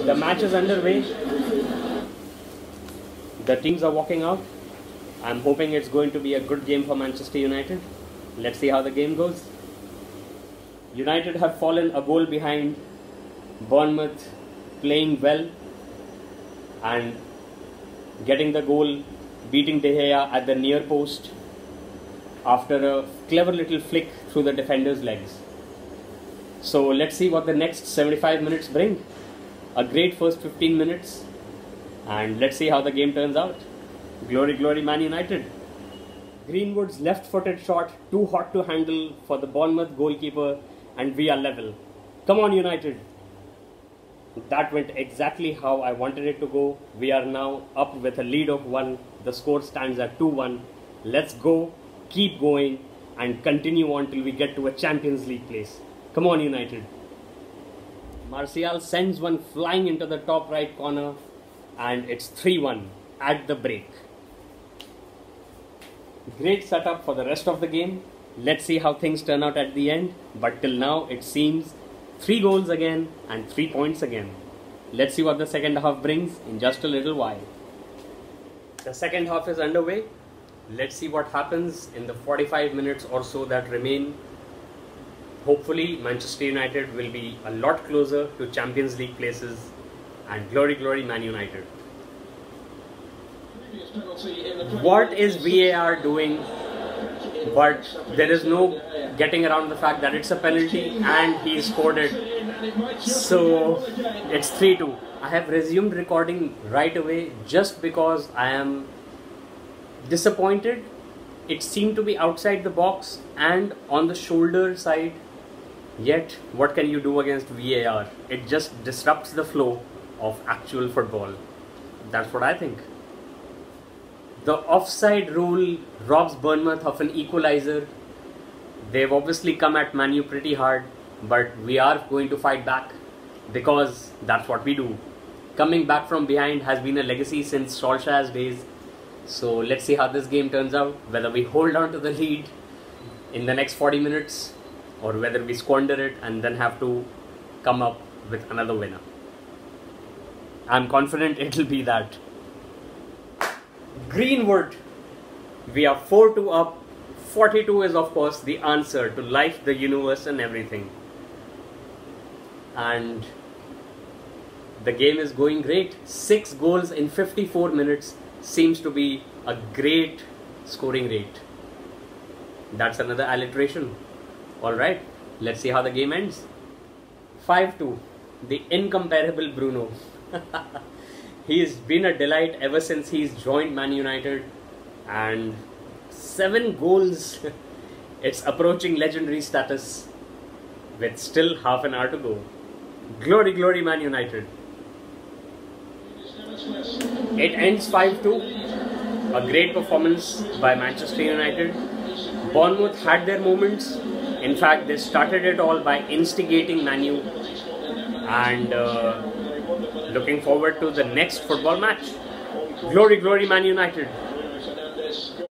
The match is underway. The teams are walking out. I'm hoping it's going to be a good game for Manchester United. Let's see how the game goes. United have fallen a goal behind. Bournemouth playing well and getting the goal, beating De Gea at the near post after a clever little flick through the defender's legs. So let's see what the next 75 minutes bring. A great first 15 minutes, and let's see how the game turns out. Glory, glory, Man United. Greenwood's left-footed shot, too hot to handle for the Bournemouth goalkeeper, and we are level. Come on, United. That went exactly how I wanted it to go. We are now up with a lead of 1. The score stands at 2-1. Let's go, keep going, and continue on till we get to a Champions League place. Come on, United. Martial sends one flying into the top right corner, and it's 3-1 at the break. Great setup for the rest of the game. Let's see how things turn out at the end. But till now, it seems 3 goals again and 3 points again. Let's see what the second half brings in just a little while. The second half is underway. Let's see what happens in the 45 minutes or so that remain. Hopefully, Manchester United will be a lot closer to Champions League places, and glory, glory, Man United. What is VAR doing? But there is no getting around the fact that it's a penalty and he scored it. So it's 3-2. I have resumed recording right away just because I am disappointed. It seemed to be outside the box and on the shoulder side. Yet, what can you do against VAR? It just disrupts the flow of actual football. That's what I think. The offside rule robs Bournemouth of an equalizer. They've obviously come at Man U pretty hard, but we are going to fight back because that's what we do. Coming back from behind has been a legacy since Solskjaer's days. So let's see how this game turns out, whether we hold on to the lead in the next 40 minutes or whether we squander it and then have to come up with another winner. I'm confident it'll be that. Greenwood, we are 4-2 up. 42 is of course the answer to life, the universe and everything. And the game is going great. 6 goals in 54 minutes seems to be a great scoring rate. That's another alliteration. Alright, let's see how the game ends. 5-2, the incomparable Bruno. He's been a delight ever since he's joined Man United, and 7 goals. It's approaching legendary status with still half an hour to go. Glory, glory, Man United. It ends 5-2. A great performance by Manchester United. Bournemouth had their moments. In fact, they started it all by instigating Man U, and looking forward to the next football match. Glory, glory, Man United.